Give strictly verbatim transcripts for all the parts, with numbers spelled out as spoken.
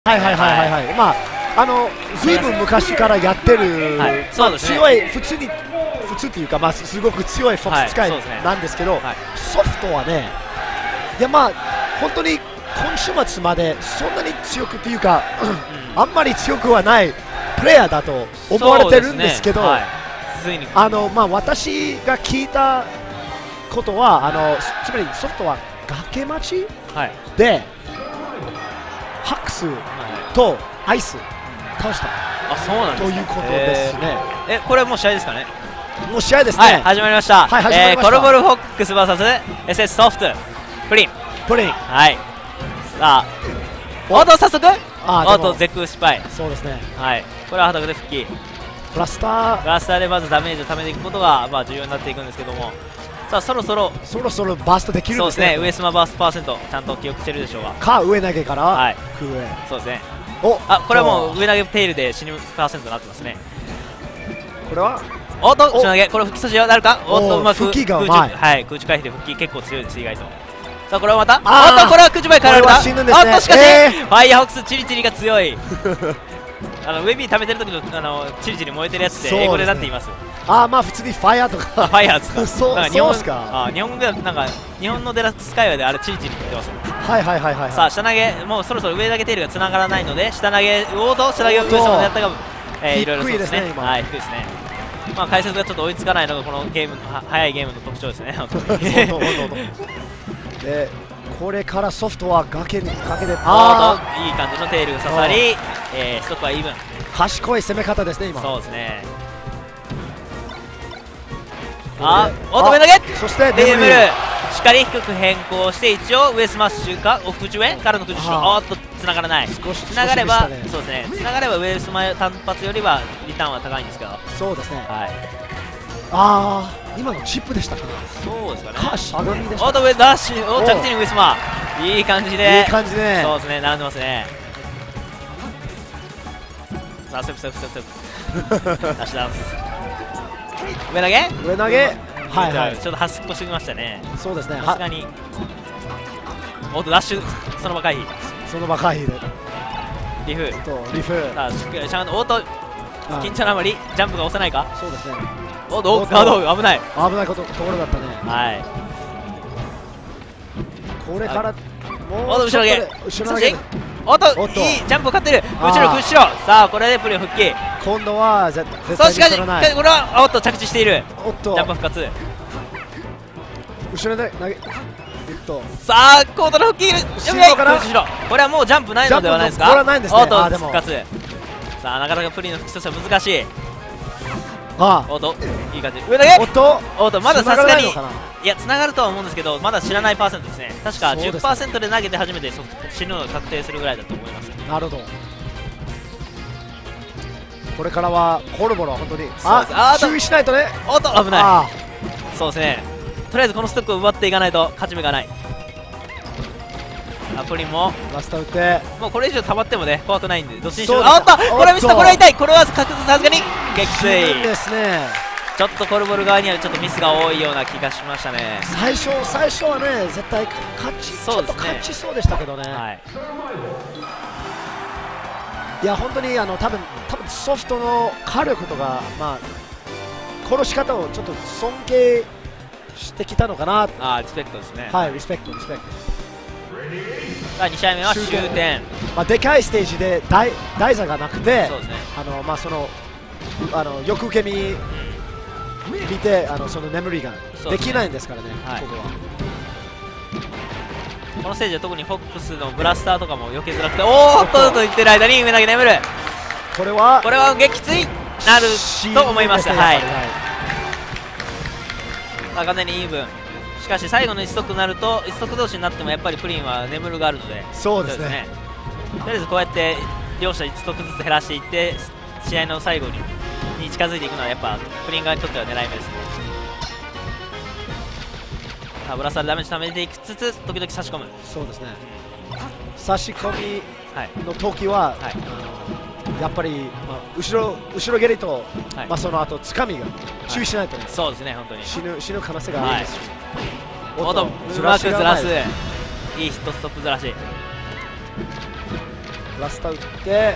はいはいはいはいはい、まああのずいぶん昔からやってる、 はい、そうですね、 強い普通に普通っていうか、まあすごく強いフォックス使いなんですけど、 はいはい、 ソフトはね、いやまあ本当に今週末までそんなに強くっていうか、うん、あんまり強くはないプレイヤーだと思われてるんですけど、はい、あのまあ私が聞いたことはあのつまりソフトは崖待ち、はい、でハックスとアイス倒したあそうなんです、ね、 ということですね。 えこれもう試合ですかね。 もう試合ですね。 はい、始まりました。 はい、始まりました。 えー、コルボルフォックス ブイエスエスエス ソフトプリンプリン。 はい。さあ、オート早速。あオート絶空失敗。 そうですね。 はい。これははたくで復帰。 ブラスター。 ブラスターでまずダメージを貯めていくことがまあ重要になっていくんですけども。さあそろそろそろそろバーストできるんですね。 そうですね。上スマバーストパーセントちゃんと記憶してるでしょうが。 か上投げから。はい。空上。 そうですね。おあこれはもう上投げテールで死ぬパーセントになってますね。 これはおっと下投げこれ復帰阻止なるか。おっとうまく復帰がうまい。はい空中回避で復帰結構強いです意外と。さあこれはまたおっとこれは空中前変えられた。おっとしかしファイヤーホックスチリチリが強い。あのウェビー貯めてる時のあのチリチリ燃えてるやつで英語でなっています。 ああまあ普通にファイヤーとかファイヤーですか。 そうそうですか。 あ日本語ではなんか日本のデラックス界隈であれチリチリって言ってます。 はいはいはいはい。 さあ下投げもうそろそろ上投げテールが繋がらないので下投げオート下投げを上様でやったがえいろいろそうですね。はい低いですね。まあ解説がちょっと追いつかないのがこのゲーム早いゲームの特徴ですね。 でこれからソフトは崖にかけてああいい感じのテールが刺さりえストックはイーブン。 賢い攻め方ですね今。 そうですね。あオート上投げそしてデムルしっかり低く変更して一応上スマッシュか空中へからの空中おっと繋がらない。繋がればそうですね繋がれば上スマ単発よりはリターンは高いんですけど。 そうですね。 はいああ今のチップでしたかね。 そうですかね。 しゃがみでした。 オート上ダッシュお着地に上スマいい感じでいい感じね。 そうですね並んでますね。さあステップステップステップステップダッシュダンス上投げ上投げはいはいちょっと端っこしてきましたね。 そうですねさすがにおっとダッシュその場回避その場回避でリフリフさあしっかりちゃんとおっと緊張のあまりジャンプが押せないか。 そうですね。 おっとガード危ない危ないことところだったね。 はいこれからもう後ろ投げ後ろ投げおっといいジャンプを勝ってる後ろ後ろさあこれでプリン復帰今度は絶対に取らない。これはおっと着地しているおっとジャンプ復活後ろで投げさあコートの復帰後ろからこれはもうジャンプないのではないですか。 これはないんですね。 おっと復活さあなかなかプリンの復帰としては難しい。 あおっといい感じ上投げおっとおっとまださすがにいや繋がるとは思うんですけどまだ知らないパーセントですね。確か じゅっパーセント で投げて初めて死ぬのが確定するぐらいだと思います。 なるほど。これからはコルボロは本当にあ注意しないとね。 おっと危ない。そうですねとりあえずこのストックを奪っていかないと勝ち目がない。あプリンもラスト打ってもうこれ以上溜まってもね怖くないんでどっちにしろあおっとこれはミスったこれは痛いこれは確実さすがに撃墜ですね。 ちょっとコルボル側にはちょっとミスが多いような気がしましたね。 最初最初はね絶対勝ちそうですね。ちょっと勝ちそうでしたけどね。はいいや本当にあの多分多分ソフトの火力とかまあ殺し方をちょっと尊敬してきたのかな。 ああリスペクトですね。 はいリスペクトリスペクト。 さあに試合目は終点。 まあでかいステージで台台座がなくてそうですねあのまあそのあのよく受け身見てあのその眠りができないんですからね。ここはこのステージは特にフォックスのブラスターとかも避けづらくておーっとと言ってる間に上投げ眠るこれはこれは撃墜なると思います。はい完全にイーブン。しかし最後のいちストックになるといちストック同士になってもやっぱりプリンは眠るがあるのでそうですねとりあえずこうやって両者いちストックずつ減らしていって試合の最後にに近づいていくのはやっぱプリン側にとっては狙い目ですね。さあブラスターでダメージ貯めていきつつ時々差し込む。 そうですね差し込みの時は、はい、やっぱり、まあ、後ろ後ろ蹴りと、はいまあ、その後つかみが注意しないとね、はい、 そうですね本当に死ぬ死ぬ可能性がありますし、 はい、おっとうまくずらすいいヒットストップずらしラスタ打って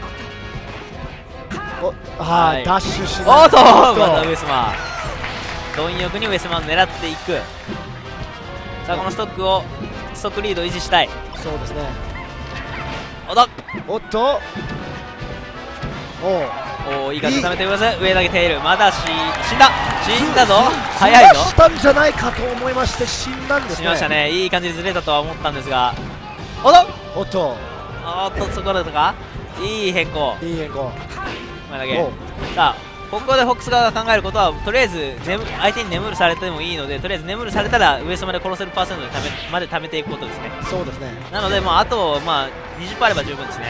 おあー、ダッシュしない。おっとまた上島貪欲に上島を狙っていく。さあこのストックをストックリードを維持したい。 そうですね。 おっとおっとおおいい感じで溜めてください。上投げている。まだし死んだ死んだぞ。早いぞ。 したんじゃないかと思いまして死んだんですね。 死にましたね。いい感じでずれたとは思ったんですが、おっとおっとおっとそこだとかいい変更。 いい変更。 前投げ。さあここでフォックス側が考えることは、とりあえず相手に眠るされてもいいので、とりあえず眠るされたら上様で殺せるパーセントでためまで貯めていくことですね。 そうですね。 なので、まあ、あと、まあ、にじゅっパーセントあれば十分ですね。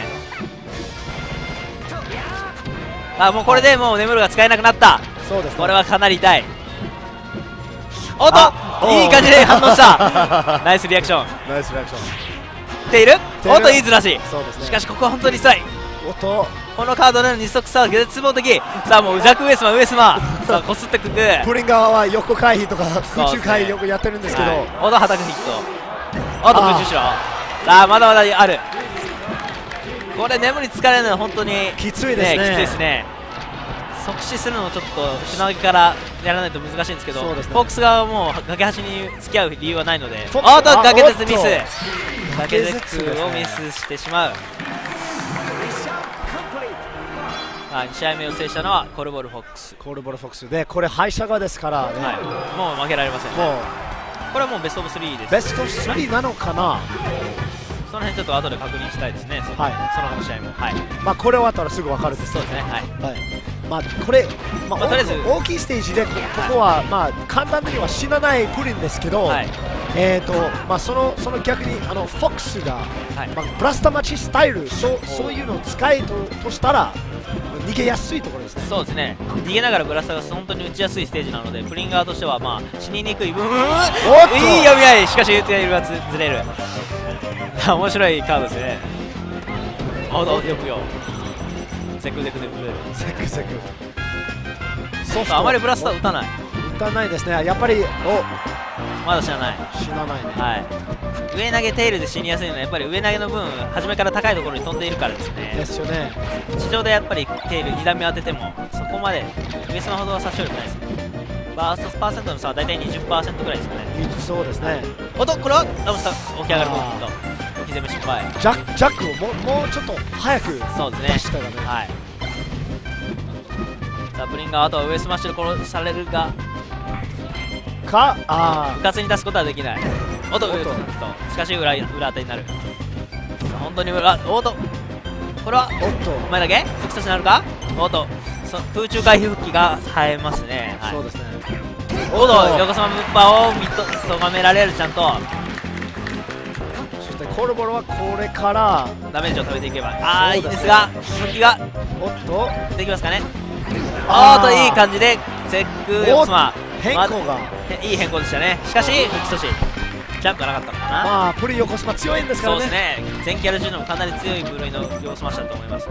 あもうこれでもう眠るが使えなくなった。 そうですね。 これはかなり痛い。おっといい感じで反応したナイスリアクション。 ナイスリアクションっている。おっといいずらし。 そうですね。 しかしここは本当に辛い。 おっとこのカードの二足差は絶望的。さあもうジャック上様上様さあこすってくくプリン側は横回避とか空中回避よくやってるんですけど、 おっとはたくヒット。おっと空中しろ。さあまだまだある。これ眠り疲れるのは本当にきついですね。 きついですね。即死するのもちょっとしなぎからやらないと難しいんですけど、フォークス側はもう崖橋に付き合う理由はないので、おっと崖鉄ミス。崖鉄をミスしてしまう。に試合目を制したのはコルボルフォックス。 コルボルフォックスで、これ敗者側ですからね、 はい、もう負けられません、ね、もうこれはもうベストオブスリーです。 ベストスリーなのかな。 その辺ちょっと後で確認したいですね。その、はい、その試合も、はい、 まあこれ終わったらすぐ分かるんです。 そうですね、はい、はい、 まあこれ、まあ、 まあ、とりあえず大きいステージで こ, ここはまあ簡単には死なないプリンですけど、はい、えーとまあ、そのその逆にあのフォックスが、はい、まあ、ブラスタ待ちスタイル そ, そういうのを使い と, としたら逃げやすいところですね。 そうですね。逃げながらブラスターが本当に打ちやすいステージなので、プリン側としてはまあ死ににくい部分。いい読み合い。しかし打つやりがずれる。面白いカードですね。おっよくよ。セクセクセクセクセク。 ソフトあまりブラスター打たない。 打たないですね。やっぱりおまだ死なない。 死なないね。 はい。上投げテールで死にやすいのはやっぱり上投げの分初めから高いところに飛んでいるからですね。 ですよね。 地上でやっぱりテールに段目当ててもそこまで上様ほどは殺傷力ないですね。バーストパーセントの差は大体 にじゅっパーセント ぐらいですかね。 そうですね。 おっとこれはダブルスター起き上がるポイント。置き攻め失敗。 ジャックジャックをももうちょっと早くそうですね。 出したらね。 はい。さあプリンがあとは上スマッシュで殺されるがかあうかつに出すことはできない。おっと、しかし裏裏当たりになる。本当に裏、おっと、これはおっと前だけ復活になるか。おっと、空中回避復帰が映えますね。 そうですね。 おっと、横様ぶっぱを見と咎められるちゃんと。 そしてコルボロはこれからダメージを食べていけば、ああいいですが、復帰がおっとできますかね。おっといい感じでセック横様変更がいい変更でしたね。しかし復帰阻止。ジャンプがなかったのかな。まあプリ横スマ強いんですからね。 そうですね。全キャラ中でもかなり強い部類の横スマッシュだと思います。うん、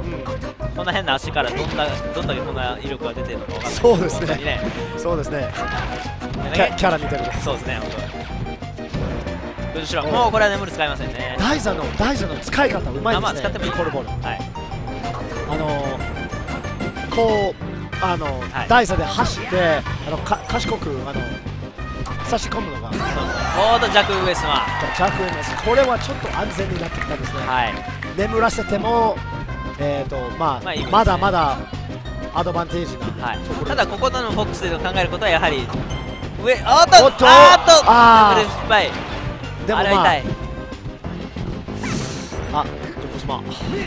こんな変な足からどんなどんだけこんな威力が出てるのかわかんない。 そうですね。ねそうですね。キャ, キャラ似てる。 そうですね。本当。後ろもうこれは眠る使いませんね。 ダイザのダイザの使い方うまいですね。 まあ使ってもいい。 コルボル。 はい。 あのー、こうあの、はい、ダイザで走ってあのか賢くあの差し込むのが。 おーと弱上スマ。 弱上スマ。これはちょっと安全になってきたんですね。はい。眠らせてもえっ、ー、とまあ、まあいいね、まだまだアドバンテージな、はい、 ただここのフォックスで考えることはやはり上おっとおっとあーっとあー失敗。 でも、まあ、 あれは痛い。 あ横スマ。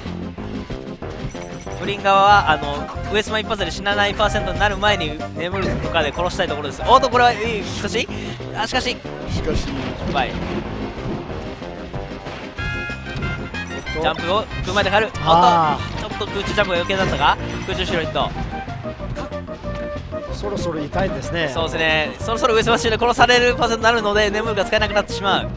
プリン側はあの上スマ一発で死なないパーセントになる前に眠るとかで殺したいところです。おっとこれはいい。しかしあしかししかし失敗。ジャンプを踏まえてかかる。おっとちょっと空中ジャンプが余計だったか。空中シロヒット。 そろそろ痛いんですね。 そうですね。そろそろ上スマッシュで殺されるパーセントになるので眠るが使えなくなってしまう。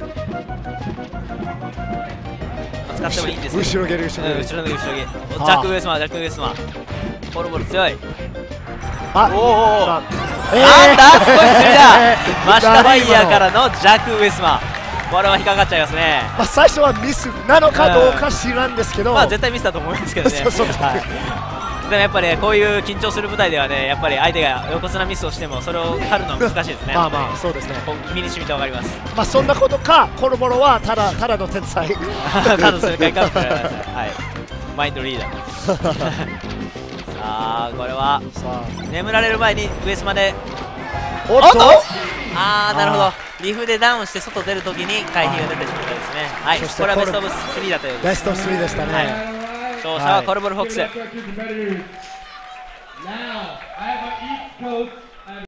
使ってもいいんですけど後ろ蹴り後ろ蹴り後ろの後ろ蹴り。ジャック上スマジャック上スマボルボル強い。 あおおおなんだすごい釣りだ。マシタファイヤーからのジャック上スマこれは引っかかっちゃいますね。 まあ最初はミスなのかどうか知らんですけど、 まあ絶対ミスだと思いますけどね。 そうそうそう、はい、 でもやっぱり、ね、こういう緊張する舞台ではね、やっぱり相手が横綱ミスをしてもそれを狩るのは難しいですね。 まあまあそうですね。 身に染みてわかります。まあそんなことか、コロボロはただただの天才。 ただの正解かもしれないですね。はい。マインドリーダー。さあこれは眠られる前に上スマで。 おっと。 ああなるほど。リフでダウンして外出るときに回避が出てしまったですね。はい。これはベストオブスリーだということです。 ベストスリーでしたね。はい、 勝者はコルボルフォックス。